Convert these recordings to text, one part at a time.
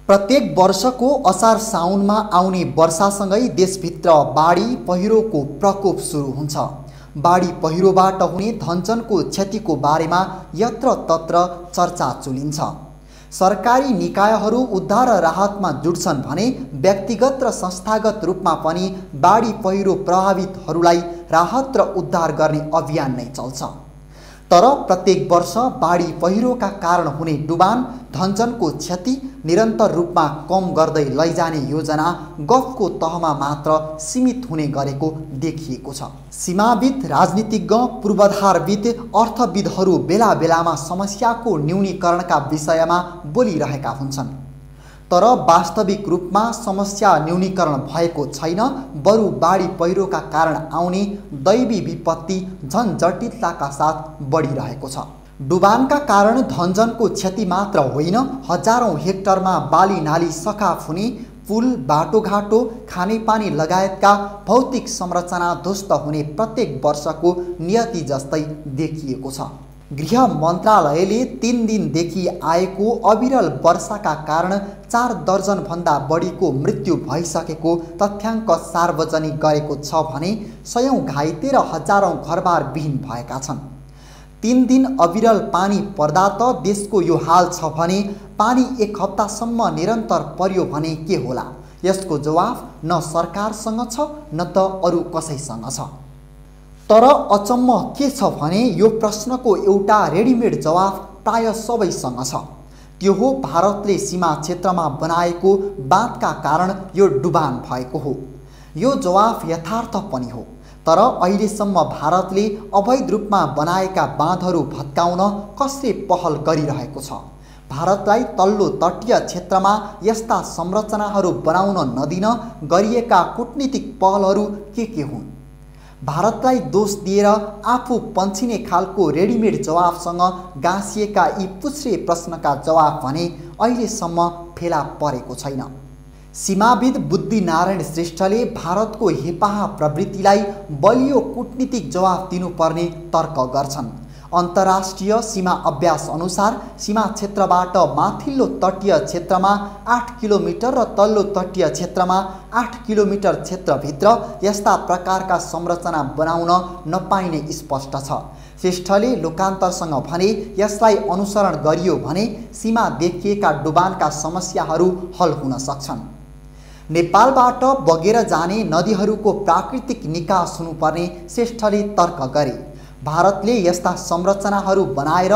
प्रत्येक वर्षको असार साउनमा आउने वर्षासँगै देशभित्र बाढी पहिरोको प्रकोप सुरु हुन्छ। बाढी पहिरोबाट हुने धनजनको क्षतिको बारेमा यत्रतत्र चर्चा चुलिन्छ। सरकारी निकायहरू उद्धार र राहतमा जुट्छन् भने व्यक्तिगत र संस्थागत रूपमा पनि बाढी पहिरो प्रभावितहरूलाई राहत र उद्धार गर्ने अभियान नै चल्छ। तर प्रत्येक वर्ष बाढी पहिरोका कारण हुने डुबान धनजनको क्षति निरन्तर रूपमा कम गर्दै लैजाने योजना गफको तहमा मात्र सीमित हुने गरेको देखिएको छ। सीमाविद, राजनीतिज्ञ, पूर्वाधारविद, अर्थविदहरू बेला बेलामा समस्याको न्यूनीकरणका विषयमा बोलिरहेका हुन्छन्। तर वास्तविक रूपमा समस्या न्यूनीकरण भएको छैन, बरु बाढी पहिरोका कारण आउने दैवी विपत्ति झन जटिलताका साथ बढिरहेको छ। डुबानका कारण धनजनको क्षति मात्र होइन, हजारौं हेक्टरमा बाली नाली सखाप हुने, पुल, बाटोघाटो, खानेपानी लगायतका भौतिक संरचना ध्वस्त हुने प्रत्येक वर्षको नियति जस्तै देखिएको छ। गृह मन्त्रालयले 3 दिनदेखि आएको अविरल वर्षाका कारण 4 दर्जनभन्दा बढीको मृत्यु भइसकेको तथ्याङ्क सार्वजनिक गरेको छ भने सयौं घाइते र हजारौं घरबार विहीन भएका छन्। 3 दिन अविरल पानी पर्दा त देशको यो हाल छ भने पानी 1 हप्तासम्म निरन्तर पर्यो भने के होला? यसको जवाफ न सरकारसँग छ न त अरू कसैसँग छ। तर अचम्म के छ भने यो प्रश्नको एउटा रेडिमेड जवाफ प्राय सबैसँग छ। त्यो हो भारतले सीमा क्षेत्रमा बनाएको बाँधका कारण यो डुबान भएको हो। यो जवाफ यथार्थ पनि हो। तर अहिलेसम्म भारतले अवैध रूपमा बनाएका बाँधहरू भत्काउन कसले पहल गरिरहेको छ? भारतलाई तल्लो तटीय क्षेत्रमा यस्ता संरचनाहरू बनाउन नदिन गरिएका कूटनीतिक पहलहरू के हुन्? भारतलाई दोष दिएर आफू पन्छिने खालको रेडिमेड जवाफसँग गाँसिएका यी पुच्छ्रे प्रश्नका जवाफ भने अहिलेसम्म फेला परेको छैन। सीमाविद बुद्धिनारायण श्रेष्ठले भारतको हेपाहा प्रवृत्तिलाई बलियो कूटनीतिक जवाफ दिनुपर्ने तर्क गर्छन्। अन्तर्राष्ट्रिय सीमा अभ्यास अनुसार सीमा क्षेत्रबाट माथिल्लो तटीय क्षेत्रमा 8 किलोमिटर र तल्लो तटीय क्षेत्रमा 8 किलोमिटर क्षेत्रभित्र यस्ता प्रकारका संरचना बनाउन नपाइने स्पष्ट छ। श्रेष्ठले लोकान्तरसँग भने यसलाई अनुसरण गरियो भने सीमा देखिएका डुबानका समस्याहरू हल हुन सक्छन्। नेपालबाट बगेर जाने नदीहरूको प्राकृतिक निकास हुनुपर्ने श्रेष्ठले तर्क गरे। भारतले यस्ता संरचनाहरू बनाएर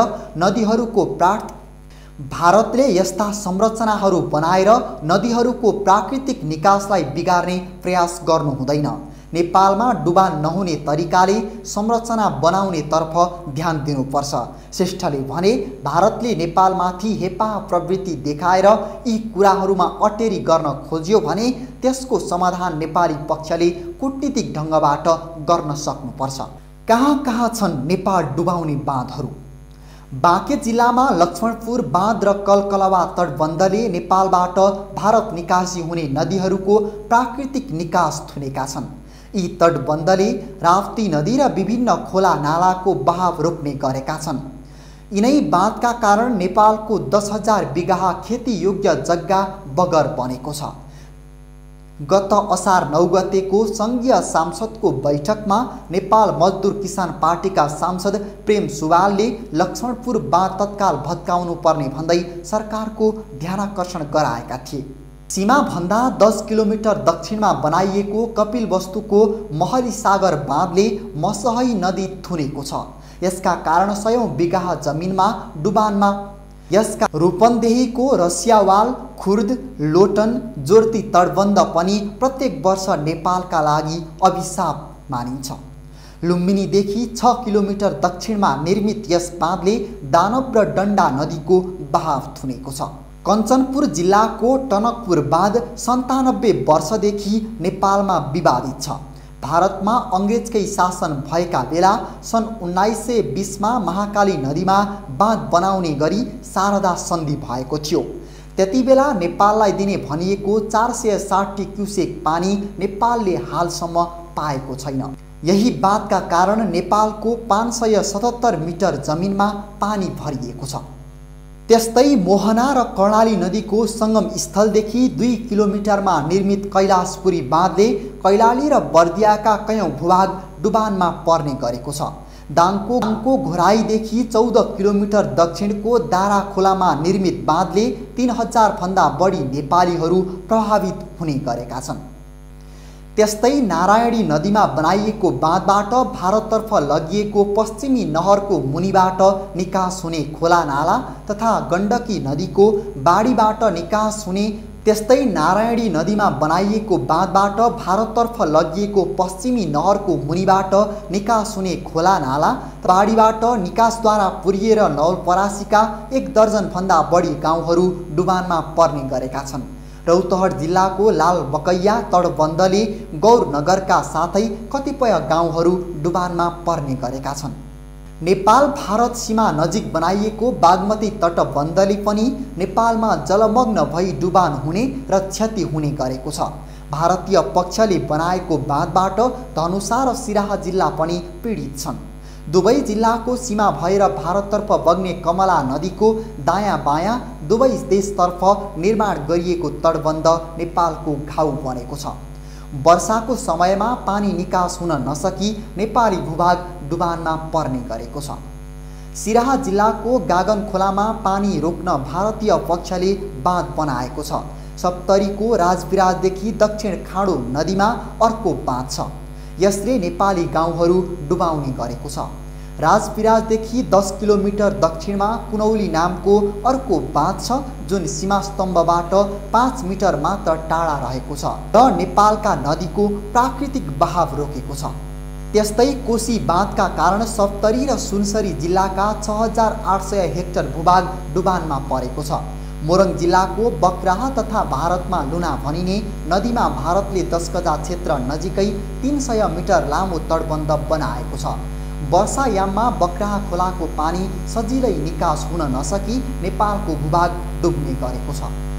नदीहरूको प्राकृतिक निकासलाई बिगार्ने प्रयास गर्नु हुँदैन। नेपालमा डुबान नहुने तरिकाले संरचना बनाउने तर्फ ध्यान दिनुपर्छ। श्रेष्ठले भने भारतले नेपालमाथि हेपाह प्रवृत्ति देखाएर यी कुराहरूमा अटेरी गर्न खोज्यो भने त्यसको समाधान नेपाली पक्षले कूटनीतिक ढङ्गबाट गर्न सक्नुपर्छ। कहाँ छन् नेपाल डुबाउने बाँधहरू? बाँके जिल्लामा लक्ष्मणपुर बाँध र कलकलवा तटबन्धले नेपालबाट भारत निकासी हुने नदीहरूको प्राकृतिक निकास थुनेका छन्। यी तटबन्धले राप्ती नदी र विभिन्न खोला नालाको बहाव रोक्ने गरेका छन्। यिनै बाँधका कारण नेपालको 10,000 बिघा खेतीयोग्य जग्गा बगर बनेको छ। गत असार 9 गतेको सङ्घीय सांसदको बैठकमा नेपाल मजदुर किसान पार्टीका सांसद प्रेम सुवालले लक्ष्मणपुर बाँध तत्काल भत्काउनु पर्ने भन्दै सरकारको ध्यानाकर्षण गराएका थिए। सीमाभन्दा 10 किलोमिटर दक्षिणमा बनाइएको कपिलवस्तुको महरीसागर बाँधले मसहै नदी थुनेको छ। यसका कारण सयौं बिघा जमिनमा डुबानमा यसका रूपन्देहीको रसियावाल, खुर्द, लोटन, जोर्ती तटबन्ध पनि प्रत्येक वर्ष नेपालका लागि अभिशाप मानिन्छ। लुम्बिनीदेखि 6 किलोमिटर दक्षिणमा निर्मित यस बाँधले दानव र डन्डा नदीको बहाव थुनेको छ। कञ्चनपुर जिल्लाको टनकपुर बाँध 97 वर्षदेखि नेपालमा विवादित छ। भारतमा अङ्ग्रेजकै शासन भएका बेला सन् 1920मा महाकाली नदीमा बाँध बनाउने गरी शारदा सन्धि भएको थियो। त्यति बेला नेपाललाई दिने भनिएको 460 क्युसेक पानी नेपालले हालसम्म पाएको छैन। यही बाँधका कारण नेपालको 577 मिटर जमिनमा पानी भरिएको छ। त्यस्तै मोहना र कर्णाली नदीको सङ्गम स्थलदेखि 2 किलोमिटरमा निर्मित कैलाशपुरी बाँधले कैलाली र बर्दियाका कयौं भूभाग डुबानमा पर्ने गरेको छ। दाङको घोराईदेखि 14 किलोमिटर दक्षिणको दारा खोलामा निर्मित बाँधले 3000 भन्दा बढी नेपालीहरू प्रभावित हुने गरेका छन्। त्यस्तै नारायणी नदीमा बनाइएको बाँधबाट भारततर्फ लगिएको पश्चिमी नहरको मुनिबाट निकास हुने खोला नाला तथा गण्डकी नदीको बाढीबाट निकास हुने त्यस्तै नारायणी नदीमा बनाइएको बाँधबाट भारततर्फ लगिएको पश्चिमी नहरको मुनिबाट निकास हुने खोला नाला बाढीबाट निकासद्वारा पुर्रिएर नवलपरासीका 1 दर्जन भन्दा बढी गाउँहरू डुबानमा पर्ने गरेका छन्। रौतहट जिल्लाको लालबकैया तटबन्धले गौरनगरका साथै कतिपय गाउँहरू डुबानमा पर्ने गरेका छन्। नेपाल भारत सीमा नजिक बनाइएको बागमती तटबन्धले पनि नेपालमा जलमग्न भई डुबान हुने र क्षति हुने गरेको छ। भारतीय पक्षले बनाएको बाँधबाट धनुषा र सिराहा जिल्ला पनि पीडित छन्। दुवै जिल्लाको सीमा भएर भारततर्फ बग्ने कमला नदीको दायाँ बायाँ दुवै देशतर्फ निर्माण गरिएको तटबन्ध नेपालको घाउ बनेको छ। वर्षाको समयमा पानी निकास हुन नसकी नेपाली भूभाग डुबानमा पर्ने गरेको छ। सिराहा जिल्लाको गागन खोलामा पानी रोक्न भारतीय पक्षले बाँध बनाएको छ। सप्तरीको राजविराजदेखि दक्षिण खाडो नदीमा अर्को बाँध छ। यसले नेपाली गाउँहरू डुबाउने गरेको छ। राजविराजदेखि 10 किलोमिटर दक्षिणमा कुनौली नामको अर्को बाँध छ जुन सीमास्तम्भबाट 5 मिटर मात्र टाढा रहेको छ र नेपालका नदीको प्राकृतिक बहाव रोकेको छ। त्यस्तै कोशी बाँधका कारण सप्तरी र सुनसरी जिल्लाका 6800 हेक्टर भूभाग डुबानमा परेको छ। मोरङ जिल्लाको बक्राहा तथा भारतमा लुना भनिने नदीमा भारतले 10 गजा क्षेत्र नजिकै 300 मिटर लामो तटबन्ध बनाएको छ। वर्षायाममा बक्राहा खोलाको पानी सजिलै निकास हुन नसकी नेपालको भूभाग डुब्ने गरेको छ।